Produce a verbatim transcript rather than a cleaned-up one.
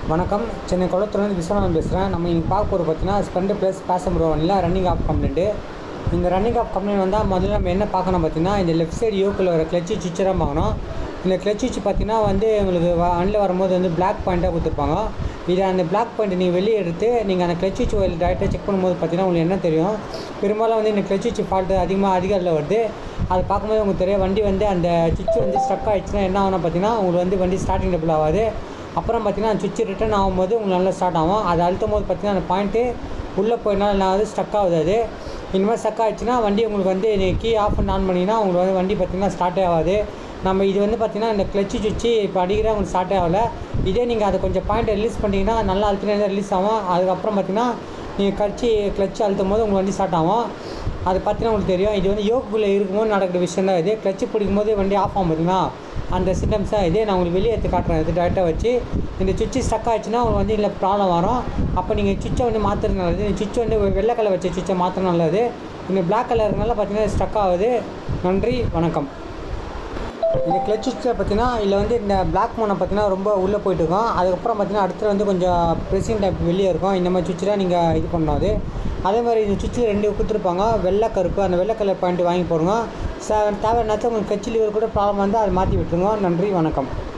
வணக்கம். சென்னை குளத்தூர்லேருந்து விஸ்வநாதன் பேசுகிறேன். நம்ம இன்றைக்கி பார்க்க போகிறது பார்த்தீங்கன்னா ஸ்பெண்டர் ப்ளஸ் பேசன் ப்ரோ இல்லை ரன்னிங் ஆஃப் கம்ப்ளைண்ட்டு. இந்த ரன்னிங் ஆஃப் கம்ப்ளைண்ட் வந்தால் முதல்ல நம்ம என்ன பார்க்கணும் பார்த்தீங்கன்னா, இந்த லெஃப்ட் சைடு யோக்கில் வர கிளச்சு சுவிட்சராக பார்க்கணும். இந்த கிளச் சுவிட்ச் பார்த்தீங்கன்னா வந்து உங்களுக்கு அண்ணில் வரும்போது வந்து பிளாக் பாயிண்ட்டாக கொடுத்துருப்பாங்க. இதை அந்த பிளாக் பாயிண்ட்டை நீங்கள் வெளியே எடுத்து நீங்கள் அந்த கிளச் சுவிட்ச் டேரெக்டாக செக் பண்ணும்போது பார்த்தீங்கன்னா உங்களுக்கு என்ன தெரியும், பெரும்பாலும் வந்து இந்த கிளச் சுவிட்ச் ஃபால்ட்டு அதிகமாக அதிக அளவில் வருது. அதை பார்க்கும்போது உங்களுக்கு தெரியும் வண்டி வந்து அந்த சுவிட்ச் வந்து ஸ்ட்ரக் ஆகிடுச்சுன்னா என்ன ஆகும்னா பார்த்தீங்கன்னா உங்களுக்கு வந்து வண்டி ஸ்டார்டிங் டபுள் ஆகாது. அப்புறம் பார்த்தீங்கன்னா அந்த சுவிட்ச் ரிட்டர்ன் ஆகும்போது உங்களுக்கு நல்லா ஸ்டார்ட் ஆகும். அதை அழுத்தும் போது பார்த்தீங்கன்னா அந்த பாயிண்ட்டு உள்ளே போயினால நான் வந்து ஸ்டக் ஆகுது. அது இந்த மாதிரி ஸ்டக் ஆகிடுச்சுன்னா வண்டி உங்களுக்கு வந்து நீங்கள் கீ ஆஃப் பண்ணி ஆன் பண்ணிங்கன்னா உங்களுக்கு வந்து வண்டி பார்த்திங்கன்னா ஸ்டார்ட்டே ஆகாது. நம்ம இது வந்து பார்த்திங்கன்னா இந்த கிளச்சு சுவிட்ச் இப்போ அடிக்கிற உங்களுக்கு ஸ்டார்ட்டே ஆகலை. இதே நீங்கள் அதை கொஞ்சம் பாயிண்ட்டை ரிலீஸ் பண்ணிட்டீங்கன்னா நல்லா அழுத்தினா ரிலீஸ் ஆகும். அதுக்கப்புறம் பார்த்திங்கன்னா நீங்கள் கழிச்சு கிளச்சு அழுத்தும் போது உங்களுக்கு வண்டி ஸ்டார்ட் ஆகும். அது பார்த்தீங்கன்னா உங்களுக்கு தெரியும். இது வந்து யோக்குள்ளே இருக்கும்போது நடக்கிற விஷயம் தான். இது கிளச்சு பிடிக்கும் போது வண்டி ஆஃப் ஆகும் பார்த்தீங்கன்னா அந்த சிம்டம்ஸ் தான் இது. நான் உங்களுக்கு வெளியே எடுத்து காட்டுறேன். இது டேரெக்டாக வச்சு இந்த சுவிட்ச் ஸ்டக் ஆகிடுச்சுன்னா உங்களுக்கு வந்து இல்லை ப்ராப்ளம் வரும். அப்போ நீங்கள் சுவிட்சை வந்து மாற்றுறது நல்லது. இந்த சுவிட்ச் வந்து வெள்ளை கலர் வச்ச சுவிட்சை மாற்றுறது நல்லது. இந்த பிளாக் கலருனால பார்த்தீங்கன்னா ஸ்டக் ஆகுது. நன்றி, வணக்கம். இந்த கிளச் சுவிட்சில் பார்த்தீங்கன்னா இதில் வந்து இந்த பிளாக் மோனை பார்த்தீங்கன்னா ரொம்ப உள்ளே போயிட்டு இருக்கும். அதுக்கப்புறம் பார்த்தீங்கன்னா அடுத்து வந்து கொஞ்சம் ப்ரெஸ்ஸிங் டைப் வெளியே இருக்கும். இந்த மாதிரி சுவிட்செலாம் நீங்கள் இது பண்ணாது. அதே மாதிரி இந்த சுவிட்சில் ரெண்டு கொடுத்துருப்பாங்க, வெள்ளை கருப்பு. அந்த வெள்ளை கலர் பாயிண்ட் வாங்கி போடுங்க. ச தேவை நேரத்தில் உங்களுக்கு கட்சி லீவர் கூட ப்ராப்ளம் வந்து அதை மாற்றி விட்டுருங்க. நன்றி, வணக்கம்.